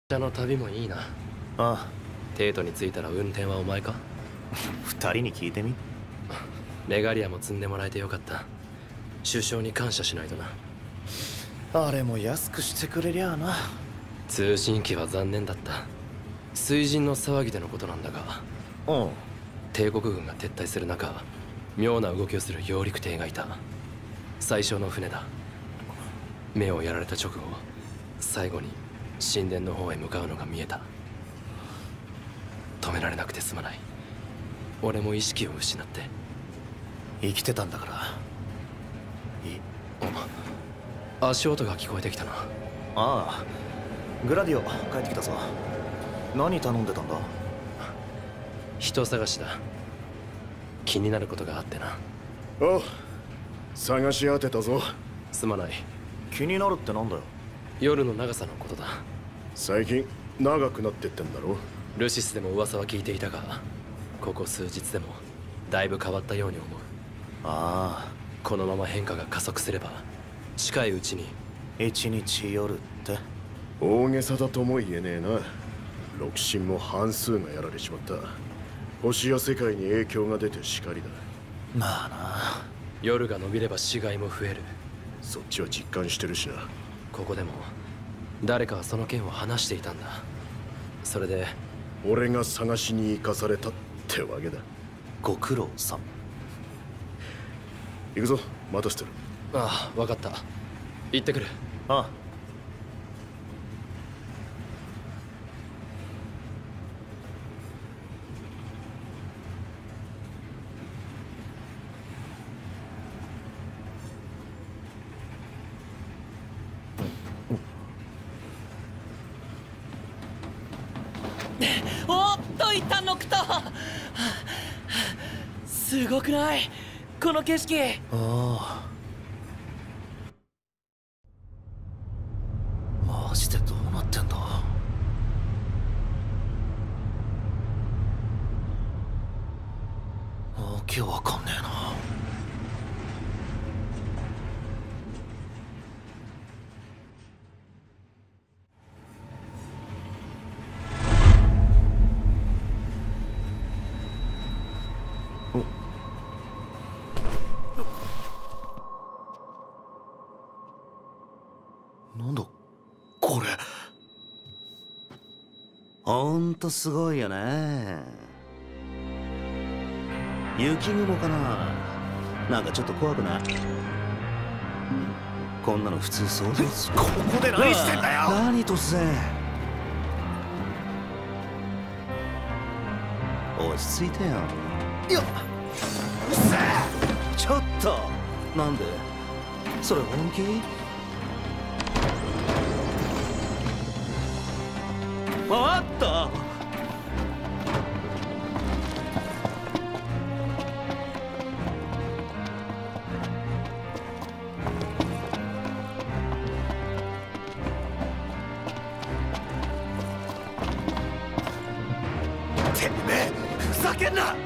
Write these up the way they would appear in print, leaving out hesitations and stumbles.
車の旅もいいな。ああ。 テートに着いたら運転はお前か？ 二人に聞いてみ。 レガリアも積んでもらえてよかった。首相に感謝しないとな。 あれも安くしてくれりゃあな。 通信機は残念だった。水神の騒ぎでのことなんだが、 うん。 帝国軍が撤退する中、妙な動きをする揚陸艇がいた。最初の船だ。目をやられた直後、最後に神殿の方へ向かうのが見えた。止められなくてすまない。俺も意識を失って。 生きてたんだからいい。 足音が聞こえてきたな。 ああ、グラディオ帰ってきたぞ。何頼んでたんだ？ 人探しだ。気になることがあってな。 おう、探し当てたぞ。 すまない。 気になるってなんだよ。 夜の長さのことだ。 最近長くなってってんだろ。 ルシスでも噂は聞いていたが、ここ数日でもだいぶ変わったように思う。 ああ、 このまま変化が加速すれば近いうちに。 一日夜って？ 大げさだとも言えねえな。六神も半数がやられちまった。星や世界に影響が出てしかりだ。 まあな。 夜が伸びれば死骸も増える。 そっちは実感してるしな。 ここでも誰かはその件を話していたんだ。それで俺が探しに行かされたってわけだ。 ご苦労さん。 行くぞ、待たせてる。 ああ、分かった。行ってくる。 ああ。 おっといったノクト。すごくないこの景色。 ああ、マジでどうなってんだ。わけわかんねえな。なんだこれ。 ほんとすごいよね。雪雲かな。なんかちょっと怖くない？こんなの普通想像つく。 ここで何してんだよ。 何突然。落ち着いてよ。 よっ、うっせえ。 ちょっとなんでそれ本気？あった。 てめえふざけんな。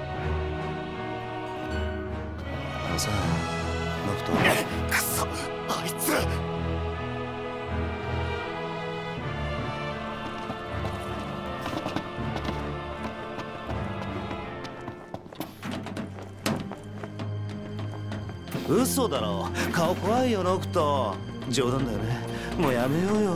あのさ、ノクト。 くそ、あいつ。 嘘だろ。顔怖いよノクト。冗談だよね。もうやめようよ。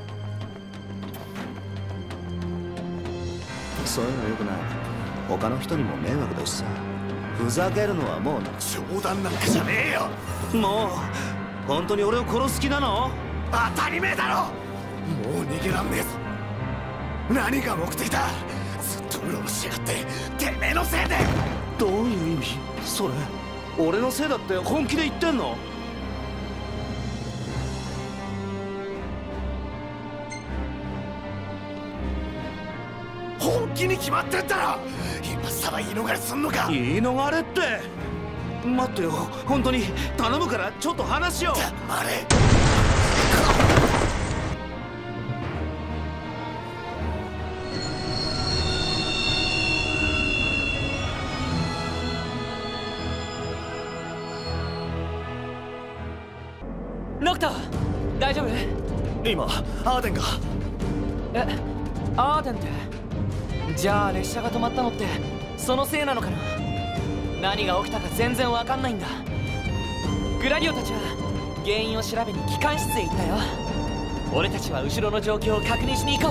そういうのよくない。他の人にも迷惑だしさ。ふざけるのはもう。 冗談なんかじゃねえよ。 もう本当に俺を殺す気なの？ 当たり前だろ。もう逃げらんねえぞ。何が目的だ。ずっとうろうろしやがって。てめえのせいで。 どういう意味それ？俺のせいだって本気で言ってんの？ 本気に決まってんだろ。今さら言い逃れすんのか。 言い逃れって。待ってよ、本当に頼むからちょっと話を。 黙れ。 ノクト大丈夫？ 今アーデンが。 アーデンってじゃあ列車が止まったのってそのせいなのかな。何が起きたか全然わかんないんだ。グラディオたちは原因を調べに機関室へ行ったよ。俺たちは後ろの状況を確認しに行こう。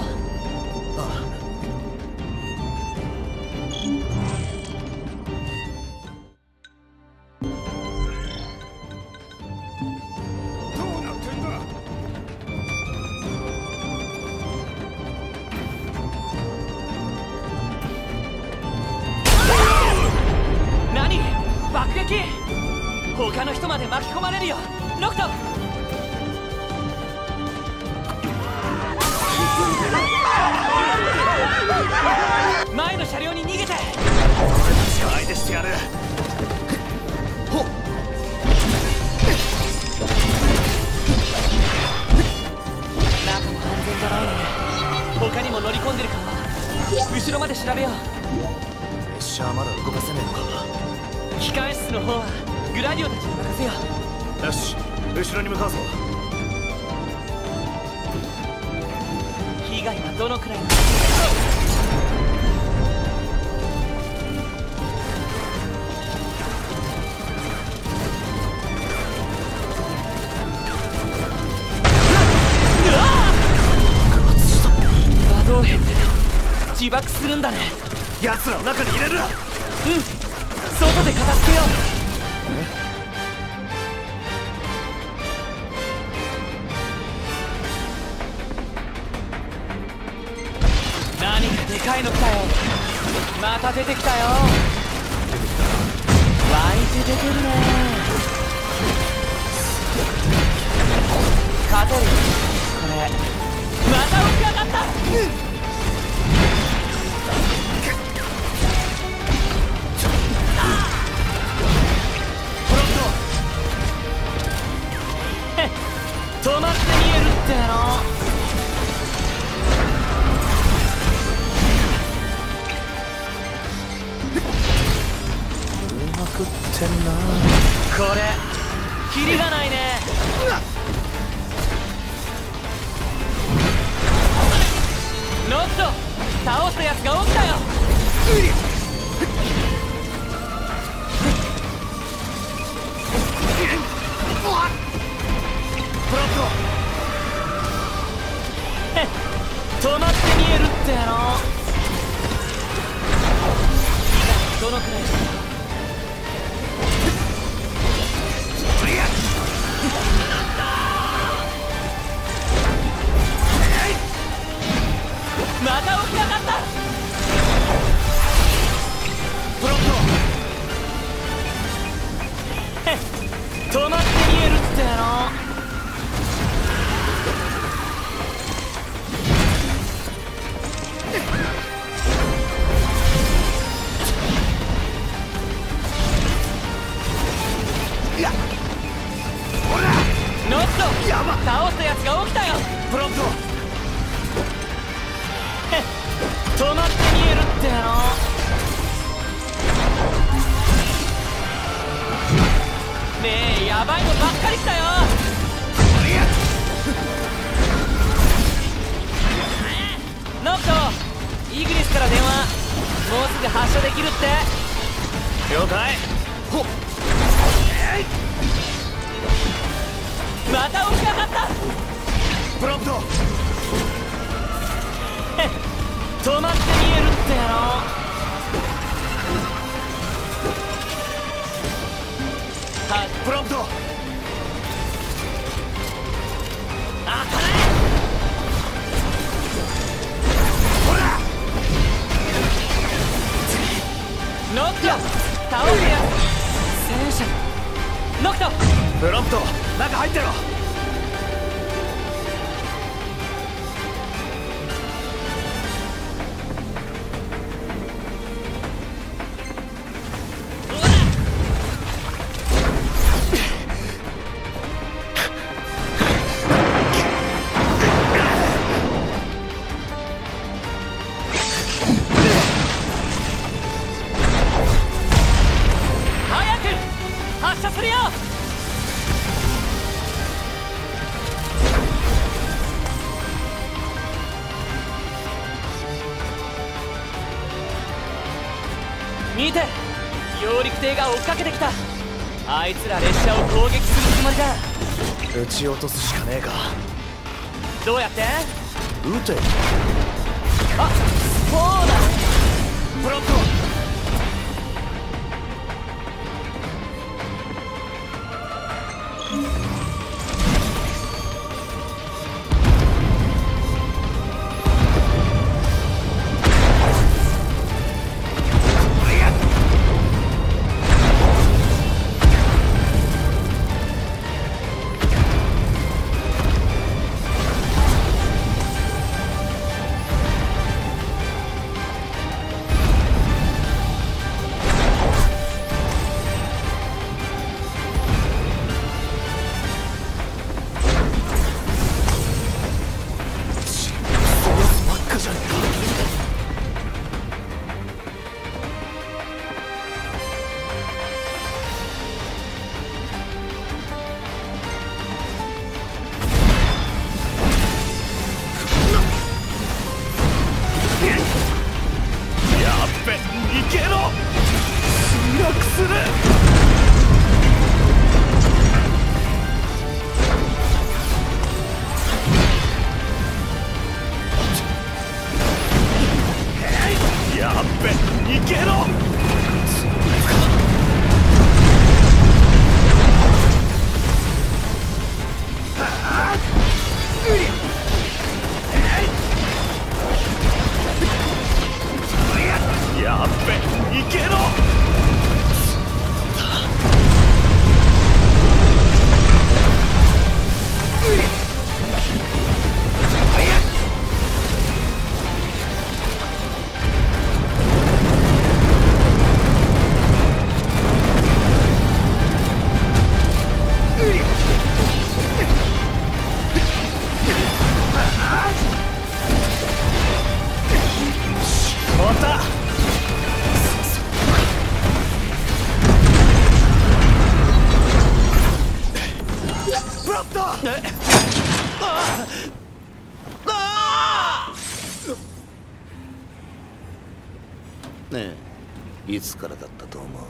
他の人まで巻き込まれるよ。ノクト、前の車両に逃げて。 相手してやる。ほっ、 中も安全じゃないね。他にも乗り込んでるか。後ろまで調べよう。 列車はまだ動かせねえのか。 機関室の方はグラディオたちに任せよう。 よし、後ろに向かうぞ。 被害はどのくらいなの？魔導兵って自爆するんだね。 奴らを中に入れる。 うん、外で片付けよう。何がでかいの来たよ。また出てきたよ。湧いて出てるね。勝てる。これまた起き上がった。止まって見えるっての。 うまくってんな。 これキリがないね。ノット、倒したやつが起きたよ。 プロット止まって見えるっての。どのくらいまた起き上がった。 プロッ止まって見えるっての。ノット、倒したやつが起きたよ。 プロット止まって見えるっての。ねえ、ヤバいのばっかり来たよ。ノット、イグニスから電話。もうすぐ発射できるって。 了解。ほっ、 また起き上がった。 プロット止まって見えるっての。 プロント当たれ。 ほらノック、倒すやつ。戦車ノクト。 プロント中入ってろ。 発射するよ。 見て、揚陸艇が追っかけてきた。あいつら列車を攻撃するつもりだ。 撃ち落とすしかねえか。 どうやって？ 撃て。 あ、そうだね。 プロット。 ねえ、いつからだったと思う？